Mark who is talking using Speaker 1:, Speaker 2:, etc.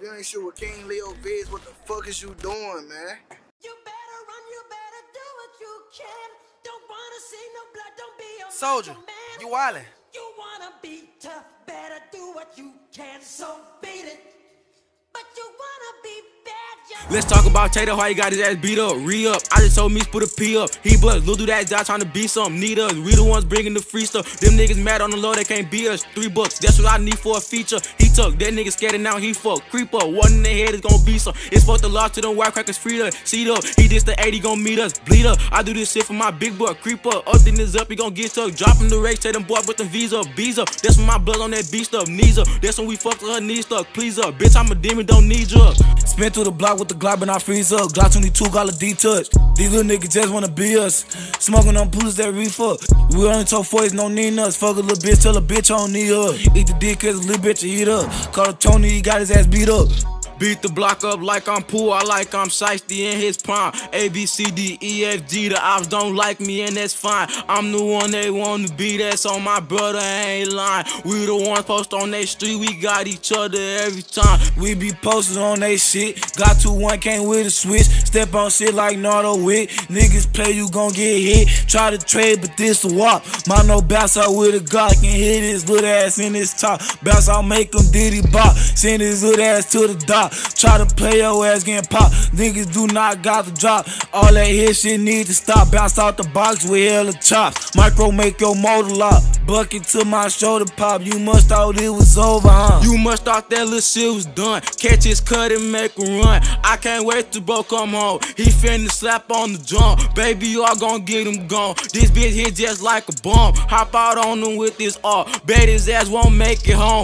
Speaker 1: If you ain't shoot with King Leo Viz, what the fuck is you doing, man?
Speaker 2: You better run, you better do what you can. Don't wanna see no blood, don't be a
Speaker 3: Soldier,
Speaker 2: man.
Speaker 3: you wildin'.
Speaker 2: You wanna be tough, better do what you can, so beat it. But you wanna be bad,
Speaker 4: let's talk about Tater, how he got his ass beat up, re-up. I just told me put a P up. He bust, Lil do that job trying to be something, need us. We the ones bringing the free stuff. Them niggas mad on the low, they can't beat us. $3, that's what I need for a feature. He took, that nigga scared and now he fuck. Creep up, one in the head is gonna be some. It's supposed to lost to them white crackers, free us. Seat up, he dissed the 80, gon' meet us. Bleed up, I do this shit for my big boy. Creep up, thing is up, he gon' get stuck. Dropping the race, tell them boy with them V's up, B's up. That's when my blood on that beat stuff, knees up. That's when we fucked with her knees stuck, please up. Bitch, I'm a demon, don't need you up.
Speaker 5: Spin through the block with the Glock, but I freeze up. Glock 22, got a D-touch. These little niggas just wanna be us. Smoking on pussies that reefer. We only told 40s, no need us. Fuck a little bitch, tell a bitch I don't need her. Eat the dick cause a little bitch to eat up. Call her Tony, he got his ass beat up.
Speaker 4: Beat the block up like I'm Pooh, I like I'm Shiesty in his prime. A, B, C, D, E, F, G, the ops don't like me and that's fine. I'm the one they want to be, that's on my brother, I ain't lying. We the ones post on they street, we got each other every time.
Speaker 5: We be posted on they shit, got 2-1, came with a switch. Step on shit like Nardo Wick, niggas play you gon' get hit. Try to trade but this a wop, my no bounce out with a Glock and hit his little ass in his top. Bounce out, make him diddy bop, send his little ass to the dock. Try to play your ass getting popped. Niggas do not got the drop. All that hit shit need to stop. Bounce out the box with hella chops. Micro make your motor lock. Bucket to my shoulder pop. You must thought it was over, huh?
Speaker 4: You must thought that little shit was done. Catch his cut and make a run. I can't wait till bro come home. He finna slap on the drum. Baby, you all gon' get him gone. This bitch hit just like a bomb. Hop out on him with this R. Bet his ass won't make it home.